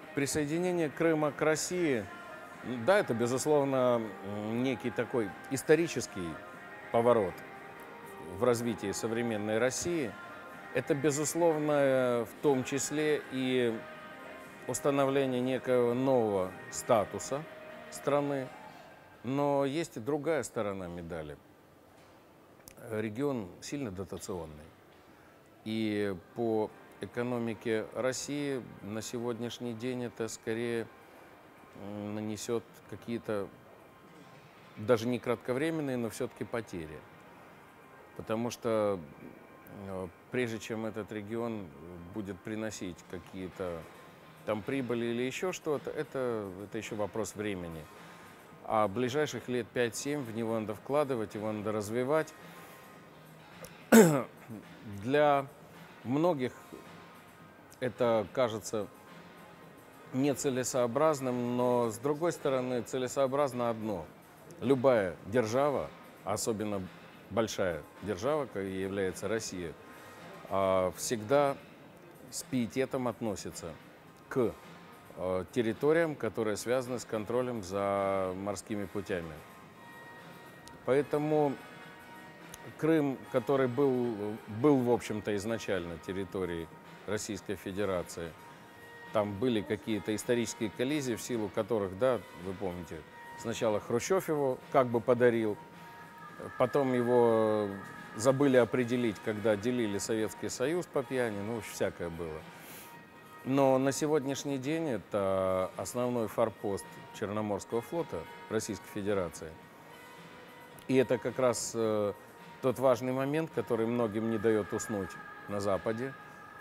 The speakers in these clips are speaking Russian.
Присоединение Крыма к России, да, это, безусловно, некий такой исторический поворот в развитии современной России. Это, безусловно, в том числе и установление некого нового статуса страны. Но есть и другая сторона медали. Регион сильно дотационный. И по экономике России на сегодняшний день это скорее нанесет какие-то, даже не кратковременные, но все-таки потери. Потому что прежде чем этот регион будет приносить какие-то там прибыли или еще что-то, это еще вопрос времени. А ближайших лет 5-7 в него надо вкладывать, его надо развивать. Для многих это кажется нецелесообразным, но с другой стороны целесообразно одно. Любая держава, особенно большая держава, как является Россия, всегда с пиететом относится к территориям, которые связаны с контролем за морскими путями. Поэтому Крым, который был в общем-то, изначально территорией Российской Федерации, там были какие-то исторические коллизии, в силу которых, да, вы помните, сначала Хрущев его как бы подарил, потом его забыли определить, когда делили Советский Союз по пьяни, ну, всякое было. Но на сегодняшний день это основной форпост Черноморского флота Российской Федерации. И это как раз тот важный момент, который многим не дает уснуть на Западе,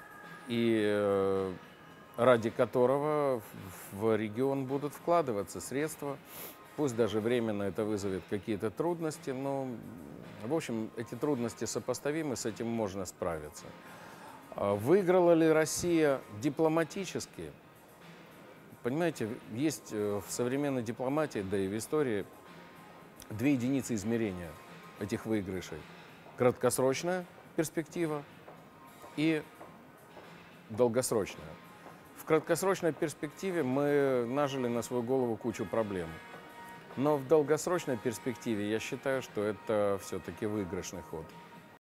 и ради которого в регион будут вкладываться средства. Пусть даже временно это вызовет какие-то трудности, но, в общем, эти трудности сопоставимы, с этим можно справиться. Выиграла ли Россия дипломатически? Понимаете, есть в современной дипломатии, да и в истории, две единицы измерения этих выигрышей. Краткосрочная перспектива и долгосрочная. В краткосрочной перспективе мы нажили на свою голову кучу проблем. Но в долгосрочной перспективе я считаю, что это все-таки выигрышный ход.